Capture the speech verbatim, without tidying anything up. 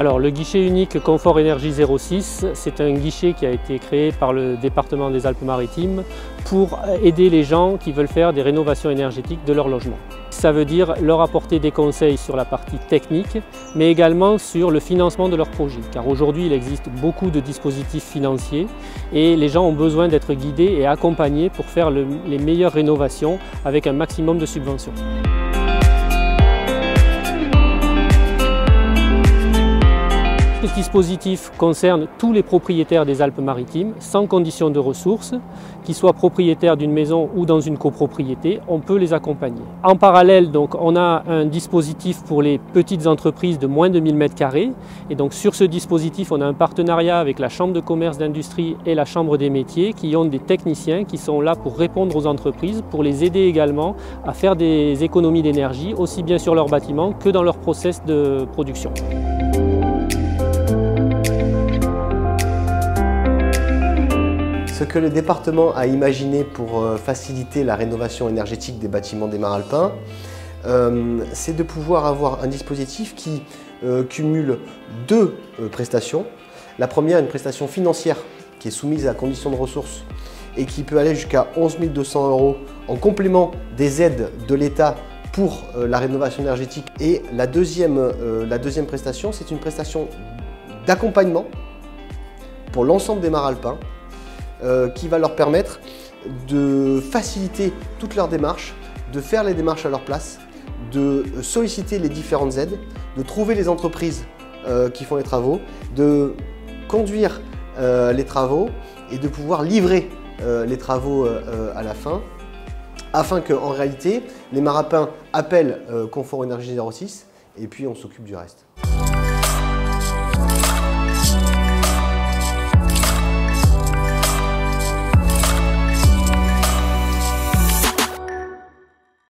Alors le guichet unique Confort Énergie zéro six, c'est un guichet qui a été créé par le département des Alpes-Maritimes pour aider les gens qui veulent faire des rénovations énergétiques de leur logement. Ça veut dire leur apporter des conseils sur la partie technique, mais également sur le financement de leur projet. Car aujourd'hui, il existe beaucoup de dispositifs financiers et les gens ont besoin d'être guidés et accompagnés pour faire le, les meilleures rénovations avec un maximum de subventions. Ce dispositif concerne tous les propriétaires des Alpes-Maritimes, sans condition de ressources, qu'ils soient propriétaires d'une maison ou dans une copropriété, on peut les accompagner. En parallèle, donc, on a un dispositif pour les petites entreprises de moins de mille mètres carrés. Et donc, sur ce dispositif, on a un partenariat avec la Chambre de commerce d'industrie et la Chambre des métiers qui ont des techniciens qui sont là pour répondre aux entreprises, pour les aider également à faire des économies d'énergie, aussi bien sur leur bâtiment que dans leur process de production. Ce que le département a imaginé pour faciliter la rénovation énergétique des bâtiments des mares alpins, euh, c'est de pouvoir avoir un dispositif qui euh, cumule deux euh, prestations. La première, une prestation financière qui est soumise à condition de ressources et qui peut aller jusqu'à onze mille deux cents euros en complément des aides de l'État pour euh, la rénovation énergétique. Et la deuxième, euh, la deuxième prestation, c'est une prestation d'accompagnement pour l'ensemble des mares alpins, Euh, qui va leur permettre de faciliter toutes leurs démarches, de faire les démarches à leur place, de solliciter les différentes aides, de trouver les entreprises euh, qui font les travaux, de conduire euh, les travaux et de pouvoir livrer euh, les travaux euh, à la fin, afin qu'en réalité, les mares alpins appellent euh, Confort Énergie zéro six et puis on s'occupe du reste.